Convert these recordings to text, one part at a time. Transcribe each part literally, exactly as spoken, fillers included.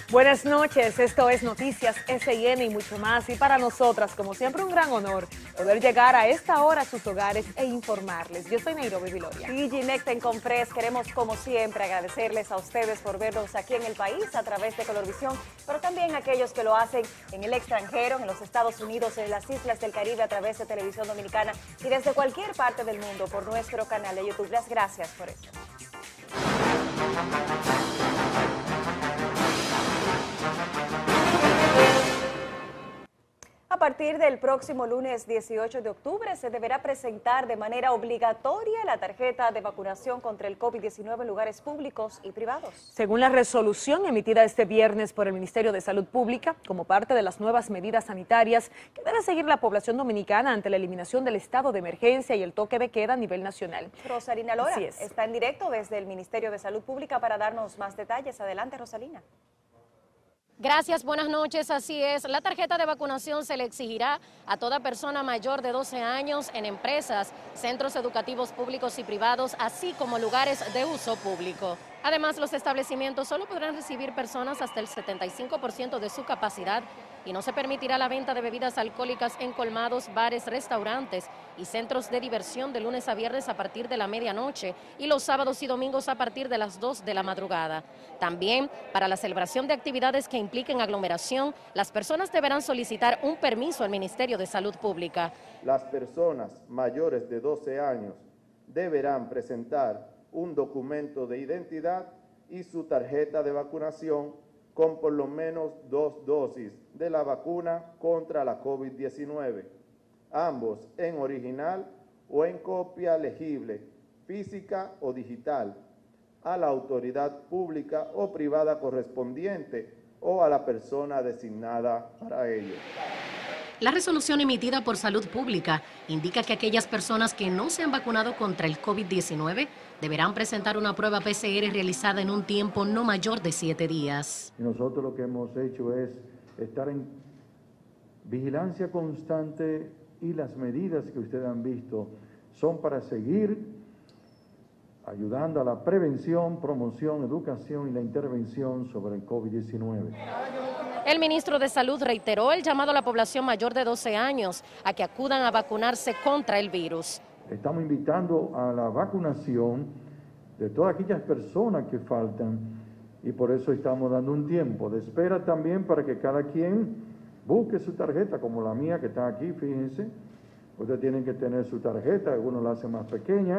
Buenas noches, esto es Noticias S I N y mucho más. Y para nosotras, como siempre, un gran honor poder llegar a esta hora a sus hogares e informarles. Yo soy Nairobi Viloria. Y Ginecta en Comprés, queremos como siempre agradecerles a ustedes por vernos aquí en el país a través de Colorvisión, pero también a aquellos que lo hacen en el extranjero, en los Estados Unidos, en las islas del Caribe a través de Televisión Dominicana y desde cualquier parte del mundo por nuestro canal de YouTube. Las gracias por eso. A partir del próximo lunes dieciocho de octubre se deberá presentar de manera obligatoria la tarjeta de vacunación contra el COVID diecinueve en lugares públicos y privados. Según la resolución emitida este viernes por el Ministerio de Salud Pública, como parte de las nuevas medidas sanitarias que debe seguir la población dominicana ante la eliminación del estado de emergencia y el toque de queda a nivel nacional. Rosalina Lora Así es. Está en directo desde el Ministerio de Salud Pública para darnos más detalles. Adelante, Rosalina. Gracias, buenas noches. Así es, la tarjeta de vacunación se le exigirá a toda persona mayor de doce años en empresas, centros educativos públicos y privados, así como lugares de uso público. Además, los establecimientos solo podrán recibir personas hasta el setenta y cinco por ciento de su capacidad y no se permitirá la venta de bebidas alcohólicas en colmados, bares, restaurantes y centros de diversión de lunes a viernes a partir de la medianoche y los sábados y domingos a partir de las dos de la madrugada. También, para la celebración de actividades que impliquen aglomeración, las personas deberán solicitar un permiso al Ministerio de Salud Pública. Las personas mayores de doce años deberán presentar un documento de identidad y su tarjeta de vacunación con por lo menos dos dosis de la vacuna contra la COVID diecinueve, ambos en original o en copia legible, física o digital, a la autoridad pública o privada correspondiente o a la persona designada para ello. La resolución emitida por Salud Pública indica que aquellas personas que no se han vacunado contra el COVID diecinueve deberán presentar una prueba P C R realizada en un tiempo no mayor de siete días. Y nosotros lo que hemos hecho es estar en vigilancia constante y las medidas que ustedes han visto son para seguir ayudando a la prevención, promoción, educación y la intervención sobre el COVID diecinueve. El ministro de Salud reiteró el llamado a la población mayor de doce años a que acudan a vacunarse contra el virus. Estamos invitando a la vacunación de todas aquellas personas que faltan y por eso estamos dando un tiempo de espera también para que cada quien busque su tarjeta, como la mía que está aquí, fíjense. Ustedes tienen que tener su tarjeta, algunos la hacen más pequeña,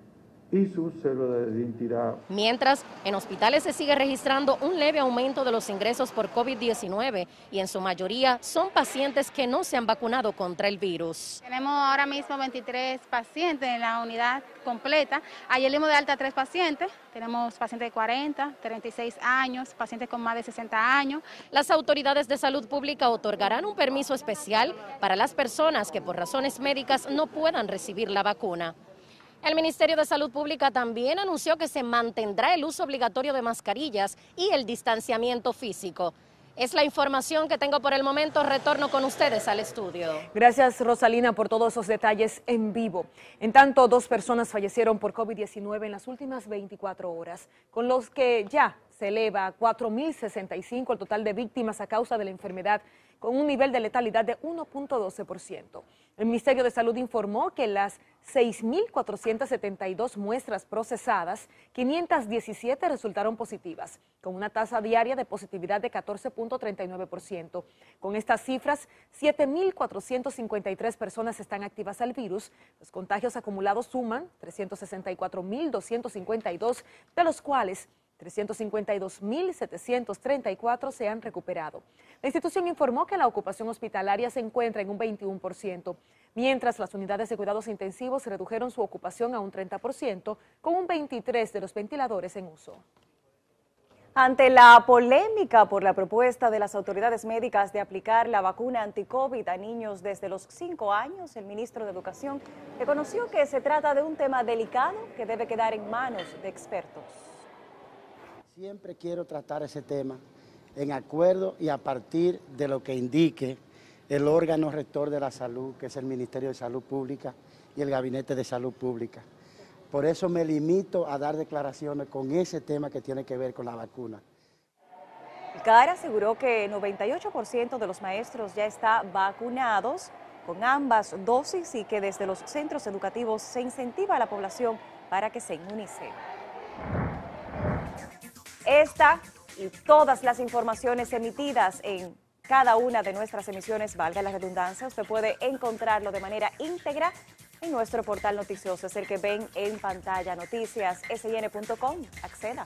y su cédula de identidad. Mientras, en hospitales se sigue registrando un leve aumento de los ingresos por COVID diecinueve y en su mayoría son pacientes que no se han vacunado contra el virus. Tenemos ahora mismo veintitrés pacientes en la unidad completa. Ayer dimos de alta a tres pacientes. Tenemos pacientes de cuarenta, treinta y seis años, pacientes con más de sesenta años. Las autoridades de salud pública otorgarán un permiso especial para las personas que por razones médicas no puedan recibir la vacuna. El Ministerio de Salud Pública también anunció que se mantendrá el uso obligatorio de mascarillas y el distanciamiento físico. Es la información que tengo por el momento. Retorno con ustedes al estudio. Gracias, Rosalina, por todos esos detalles en vivo. En tanto, dos personas fallecieron por COVID diecinueve en las últimas veinticuatro horas, con los que ya se eleva a cuatro mil sesenta y cinco el total de víctimas a causa de la enfermedad, con un nivel de letalidad de uno punto doce por ciento. El Ministerio de Salud informó que las seis mil cuatrocientas setenta y dos muestras procesadas, quinientas diecisiete resultaron positivas, con una tasa diaria de positividad de catorce punto treinta y nueve por ciento. Con estas cifras, siete mil cuatrocientas cincuenta y tres personas están activas al virus. Los contagios acumulados suman trescientos sesenta y cuatro mil doscientos cincuenta y dos, de los cuales trescientos cincuenta y dos mil setecientos treinta y cuatro se han recuperado. La institución informó que la ocupación hospitalaria se encuentra en un veintiuno por ciento, mientras las unidades de cuidados intensivos redujeron su ocupación a un treinta por ciento, con un veintitrés por ciento de los ventiladores en uso. Ante la polémica por la propuesta de las autoridades médicas de aplicar la vacuna anti-COVID a niños desde los cinco años, el ministro de Educación reconoció que se trata de un tema delicado que debe quedar en manos de expertos. Siempre quiero tratar ese tema en acuerdo y a partir de lo que indique el órgano rector de la salud, que es el Ministerio de Salud Pública y el Gabinete de Salud Pública. Por eso me limito a dar declaraciones con ese tema que tiene que ver con la vacuna. El C A R aseguró que el noventa y ocho por ciento de los maestros ya está vacunados con ambas dosis y que desde los centros educativos se incentiva a la población para que se inmunice. Esta y todas las informaciones emitidas en cada una de nuestras emisiones, valga la redundancia, usted puede encontrarlo de manera íntegra en nuestro portal noticioso, es el que ven en pantalla, noticias s i n punto com, acceda.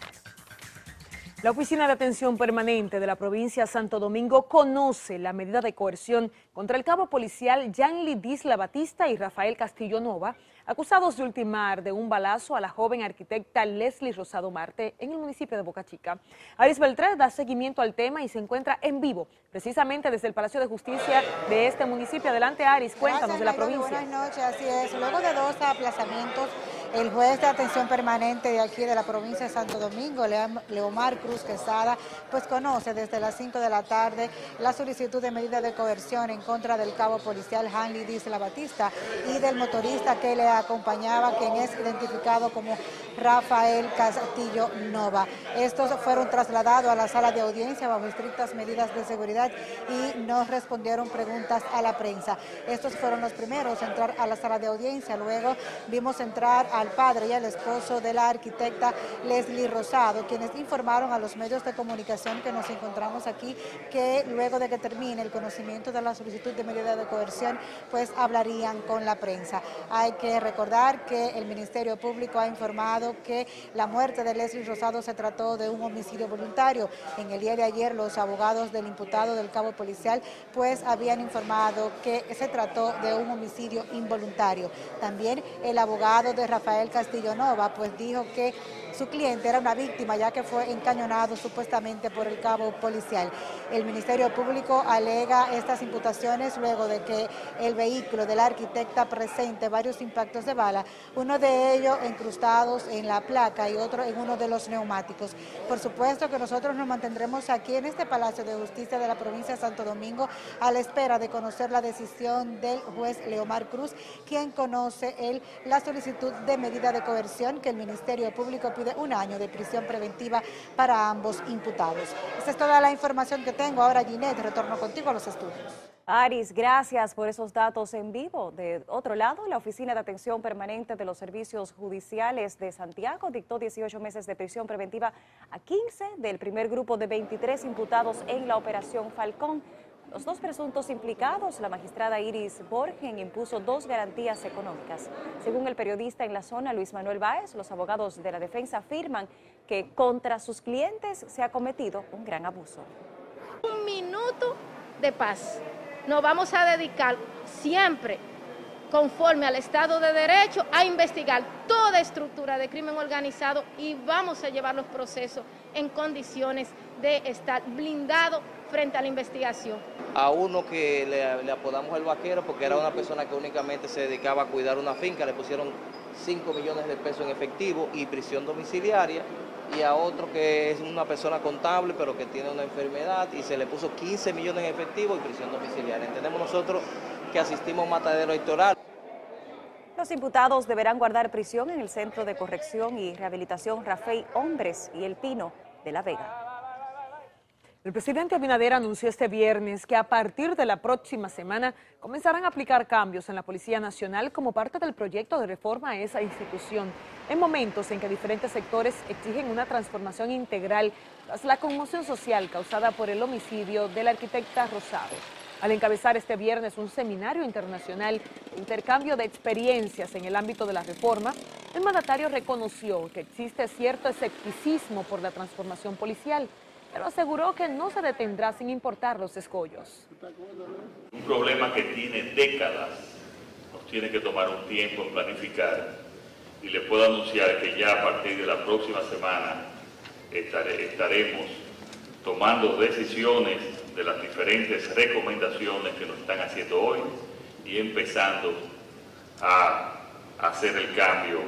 La Oficina de Atención Permanente de la provincia de Santo Domingo conoce la medida de coerción contra el cabo policial Yanli Disla Batista y Rafael Castillo Nova, acusados de ultimar de un balazo a la joven arquitecta Leslie Rosado Marte en el municipio de Boca Chica. Aris Beltrán da seguimiento al tema y se encuentra en vivo, precisamente desde el Palacio de Justicia de este municipio. Adelante, Aris, cuéntanos. Gracias, de la Mayroli, provincia. Buenas noches, así es. Luego de dos aplazamientos, el juez de atención permanente de aquí de la provincia de Santo Domingo, Leomar Cruz Quesada, pues conoce desde las cinco de la tarde la solicitud de medida de coerción en contra del cabo policial Yanli Disla Batista y del motorista que le acompañaba, quien es identificado como Rafael Castillo Nova. Estos fueron trasladados a la sala de audiencia bajo estrictas medidas de seguridad y no respondieron preguntas a la prensa. Estos fueron los primeros a entrar a la sala de audiencia. Luego vimos entrar al padre y al esposo de la arquitecta Leslie Rosado, quienes informaron a los medios de comunicación que nos encontramos aquí que luego de que termine el conocimiento de la solicitud de medida de coerción, pues hablarían con la prensa. Hay que recordar que el Ministerio Público ha informado que la muerte de Leslie Rosado se trató de un homicidio voluntario. En el día de ayer los abogados del imputado del cabo policial pues habían informado que se trató de un homicidio involuntario. También el abogado de Rafael Castillo Nova pues dijo que su cliente era una víctima ya que fue encañonado supuestamente por el cabo policial. El Ministerio Público alega estas imputaciones luego de que el vehículo de la arquitecta presente varios impactos de bala, uno de ellos incrustados en la placa y otro en uno de los neumáticos. Por supuesto que nosotros nos mantendremos aquí en este Palacio de Justicia de la provincia de Santo Domingo a la espera de conocer la decisión del juez Leomar Cruz, quien conoce el, la solicitud de medida de coerción que el Ministerio Público pide un año de prisión preventiva para ambos imputados. Esta es toda la información que tengo. Ahora, Ginette, retorno contigo a los estudios. Aris, gracias por esos datos en vivo. De otro lado, la Oficina de Atención Permanente de los Servicios Judiciales de Santiago dictó dieciocho meses de prisión preventiva a quince del primer grupo de veintitrés imputados en la Operación Falcón. Los dos presuntos implicados, la magistrada Iris Borgen, impuso dos garantías económicas. Según el periodista en la zona, Luis Manuel Báez, los abogados de la defensa afirman que contra sus clientes se ha cometido un gran abuso. Un minuto de paz. Nos vamos a dedicar siempre, conforme al Estado de Derecho, a investigar toda estructura de crimen organizado y vamos a llevar los procesos en condiciones de estar blindados frente a la investigación. A uno que le, le apodamos el vaquero porque era una persona que únicamente se dedicaba a cuidar una finca, le pusieron cinco millones de pesos en efectivo y prisión domiciliaria, y a otro que es una persona contable pero que tiene una enfermedad y se le puso quince millones en efectivo y prisión domiciliaria. Entendemos nosotros que asistimos a un matadero electoral. Los imputados deberán guardar prisión en el Centro de Corrección y Rehabilitación Rafael Hombres y El Pino de La Vega. El presidente Abinader anunció este viernes que a partir de la próxima semana comenzarán a aplicar cambios en la Policía Nacional como parte del proyecto de reforma a esa institución, en momentos en que diferentes sectores exigen una transformación integral tras la conmoción social causada por el homicidio de la arquitecta Rosado. Al encabezar este viernes un seminario internacional de intercambio de experiencias en el ámbito de la reforma, el mandatario reconoció que existe cierto escepticismo por la transformación policial, pero aseguró que no se detendrá sin importar los escollos. Un problema que tiene décadas, nos tiene que tomar un tiempo en planificar, y le puedo anunciar que ya a partir de la próxima semana estare, estaremos tomando decisiones de las diferentes recomendaciones que nos están haciendo hoy y empezando a hacer el cambio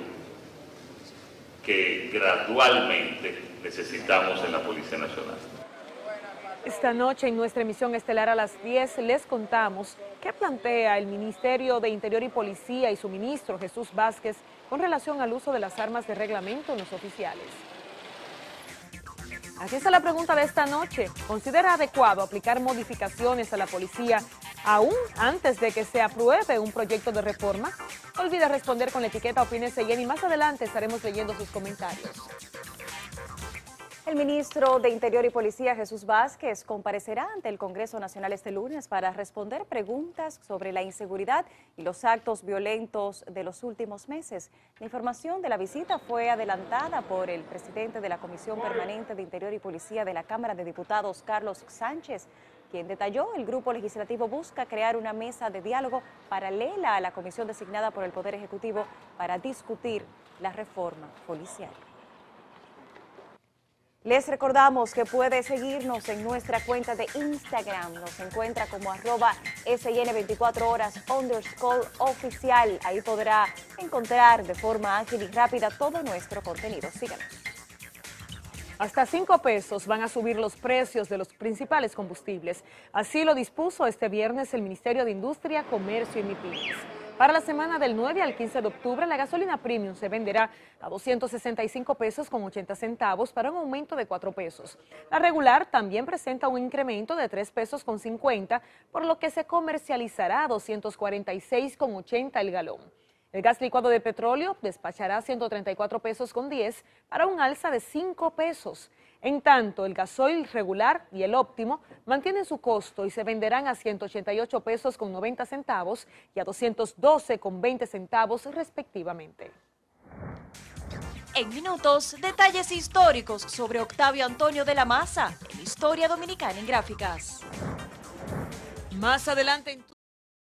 que gradualmente necesitamos en la Policía Nacional. Esta noche en nuestra emisión estelar a las diez les contamos qué plantea el Ministerio de Interior y Policía y su ministro Jesús Vázquez con relación al uso de las armas de reglamento en los oficiales. Aquí está la pregunta de esta noche. ¿Considera adecuado aplicar modificaciones a la policía aún antes de que se apruebe un proyecto de reforma? No olvide responder con la etiqueta Opínese y más adelante estaremos leyendo sus comentarios. El ministro de Interior y Policía, Jesús Vázquez, comparecerá ante el Congreso Nacional este lunes para responder preguntas sobre la inseguridad y los actos violentos de los últimos meses. La información de la visita fue adelantada por el presidente de la Comisión Permanente de Interior y Policía de la Cámara de Diputados, Carlos Sánchez, quien detalló el grupo legislativo busca crear una mesa de diálogo paralela a la comisión designada por el Poder Ejecutivo para discutir la reforma policial. Les recordamos que puede seguirnos en nuestra cuenta de Instagram. Nos encuentra como arroba S I N veinticuatro horas underscore oficial. Ahí podrá encontrar de forma ágil y rápida todo nuestro contenido. Síganos. Hasta cinco pesos van a subir los precios de los principales combustibles. Así lo dispuso este viernes el Ministerio de Industria, Comercio y MIPYMES. Para la semana del nueve al quince de octubre, la gasolina premium se venderá a doscientos sesenta y cinco pesos con ochenta centavos para un aumento de cuatro pesos. La regular también presenta un incremento de tres pesos con cincuenta, por lo que se comercializará a doscientos cuarenta y seis con ochenta el galón. El gas licuado de petróleo despachará ciento treinta y cuatro pesos con diez para un alza de cinco pesos. En tanto, el gasoil regular y el óptimo mantienen su costo y se venderán a ciento ochenta y ocho pesos con noventa centavos y a doscientos doce con veinte centavos respectivamente. En minutos, detalles históricos sobre Octavio Antonio de la Maza, en Historia Dominicana en Gráficas. Más adelante en